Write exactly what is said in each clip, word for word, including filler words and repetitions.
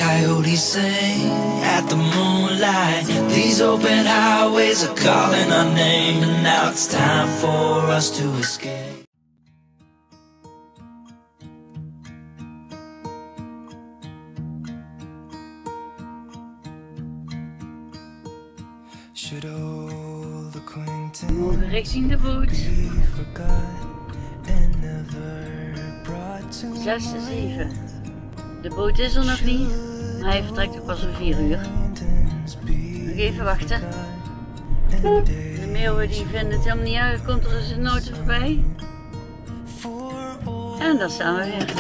coyotes sing at the moonlight. These open highways are calling our name, and now it's time for us to escape. We mogen richting de boot. Zes en zeven. De boot is er nog niet, maar hij vertrekt ook pas om vier uur. Nog even wachten. De meeuwen die vinden het helemaal niet uit, komt er eens een auto voorbij. En daar staan we weer.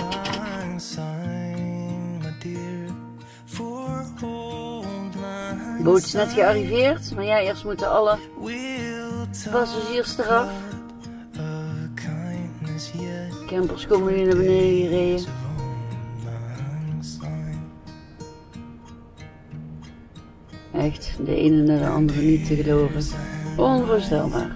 De boot is net gearriveerd, maar ja, eerst moeten alle passagiers eraf. Campers komen nu naar beneden gereden. Echt, de ene naar de andere niet te geloven. Onvoorstelbaar.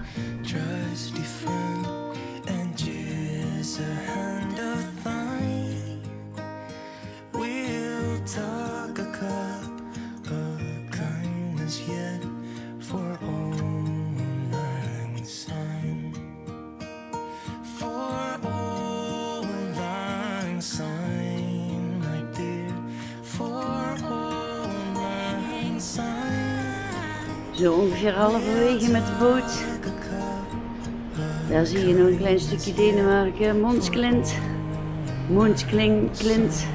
Zo ongeveer halverwege met de boot. Daar zie je nog een klein stukje Denemarken, Måns-Klint. Måns-Klint.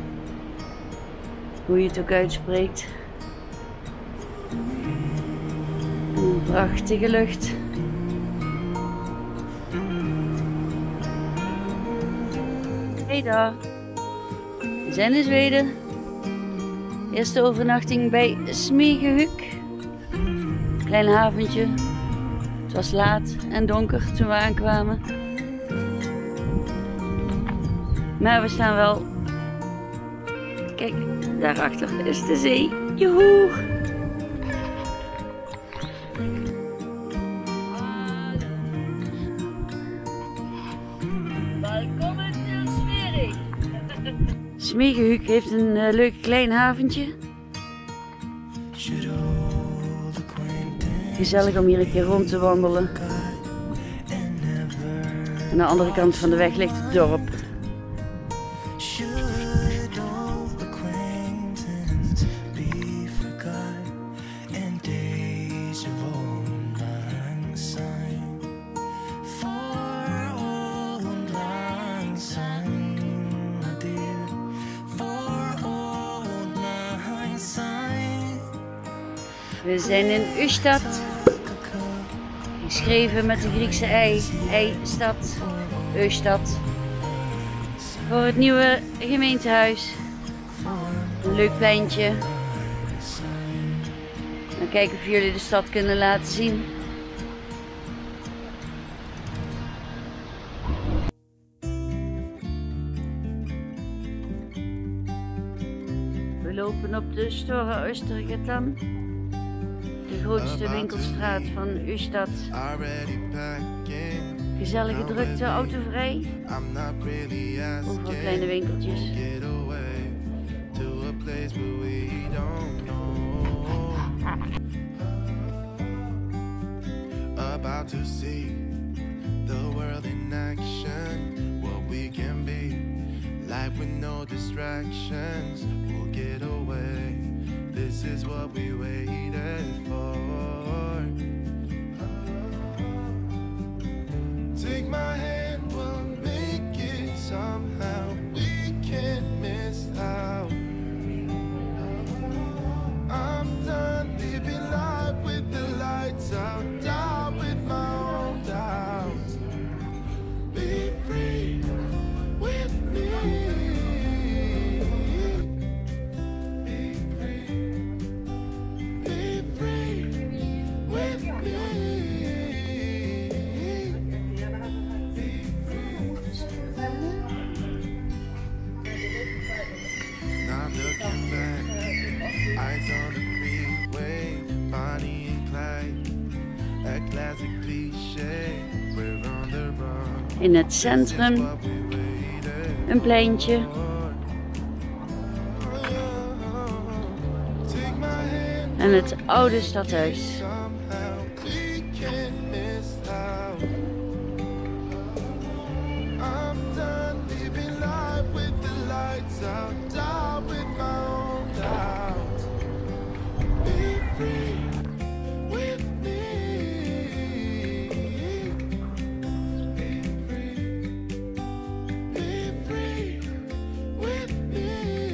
Hoe je het ook uitspreekt. Een prachtige lucht. Hey daar. We zijn in Zweden. Eerste overnachting bij Smygehuk. Klein haventje. Het was laat en donker toen we aankwamen. Maar we staan wel. Kijk, daarachter is de zee. Joehoe! Welkom in Sverige. Smygehuk heeft een uh, leuk klein haventje. Gezellig om hier een keer rond te wandelen. Aan de andere kant van de weg ligt het dorp. We zijn in Ystad, geschreven met de Griekse ei, ei-stad, Ystad, voor het nieuwe gemeentehuis. Een leuk pleintje. Dan kijken of jullie de stad kunnen laten zien. We lopen op de Stora Östergatan. De grootste winkelstraat van Ystad. Gezellige drukte, autovrij. Overal kleine winkeltjes. About to see the world in action, what we can be, life with no distractions, we'll get away. This is what we waited for. Take my hand, we'll make it somehow. We can't miss out. I'm done living life with the lights out, down with my own doubts. Be free with me. Eyes on the freeway, Bonnie and Clyde, a classic cliché, we're on the run. In het centrum, een pleintje. en het oude stadhuis. Somehow we can't miss out. I'm done living life with the lights out, down with my own doubts. Be free with me. Be free. Be free with me.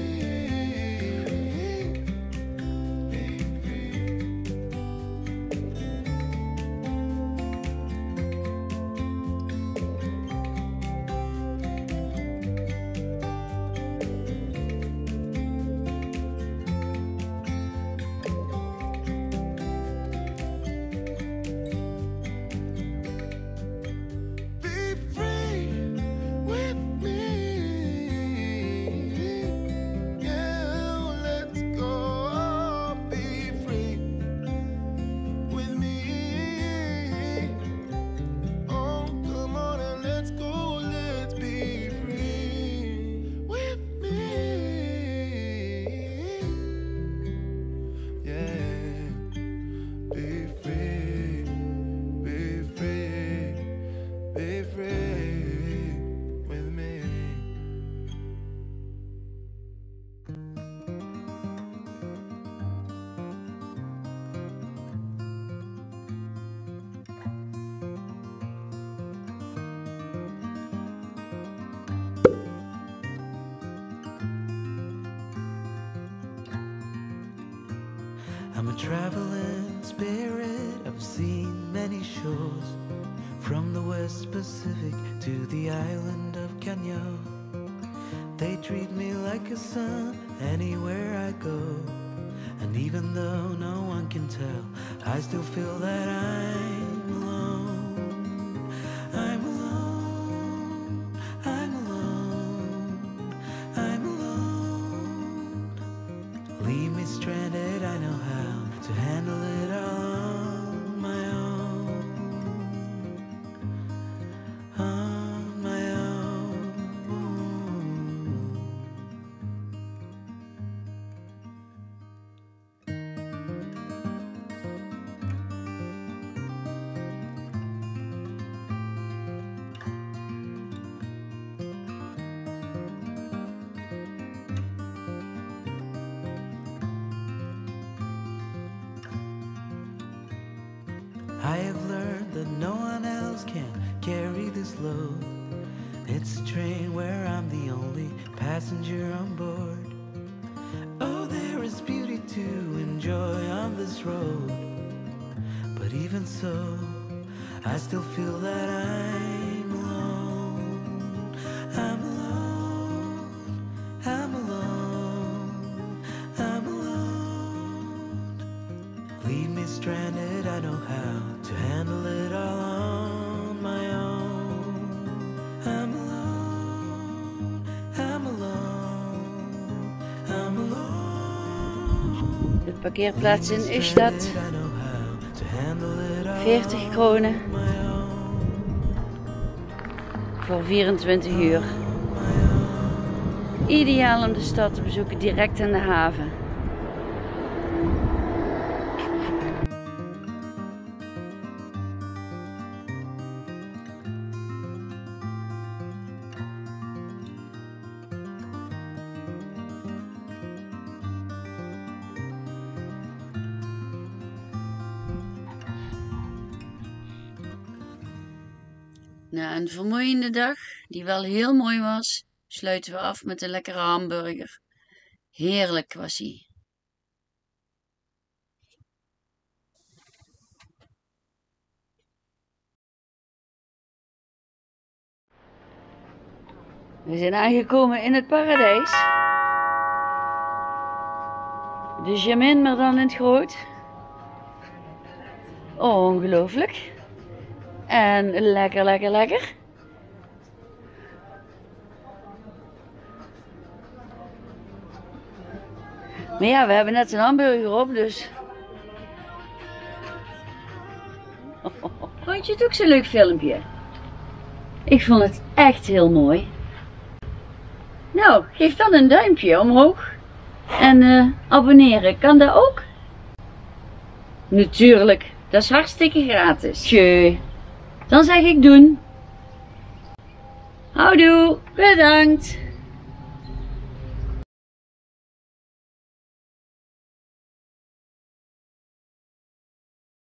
Be free. Be free with me. Yeah, let's go. Be free with me. Oh, come on and let's go. Let's be free with me. Yeah, be free. Be free. Be free with me. I'm a traveling spirit, I've seen many shores, from the West Pacific to the island of Kenya. They treat me like a son anywhere I go, and even though no one can tell, I still feel that I'm alone. I'm alone, I'm alone, I'm alone. Leave me stranded, I know how to handle it all on my own. On my own. I have learned that no one else can carry this load. It's a train where I'm the only passenger on board. Oh, there is beauty to enjoy on this road, but even so, I still feel that I'm alone. I'm alone, I'm alone, I'm alone. Leave me stranded, I know how to handle it all on my own. I'm alone, I'm alone, I'm alone. De parkeerplaats in Ystad, I know how to handle it all veertig kronen on my own. voor vierentwintig uur. Ideaal om de stad te bezoeken direct aan de haven. Na een vermoeiende dag, die wel heel mooi was, sluiten we af met een lekkere hamburger. Heerlijk was hij. We zijn aangekomen in het paradijs. De Jamin, maar dan in het groot. Ongelooflijk. En lekker, lekker, lekker. Maar ja, we hebben net een hamburger op, dus... Vond je het ook zo'n leuk filmpje? Ik vond het echt heel mooi. Nou, geef dan een duimpje omhoog. En uh, abonneren, kan dat ook? Natuurlijk, dat is hartstikke gratis. Tjeu. Dan zeg ik doen. Houdoe, bedankt.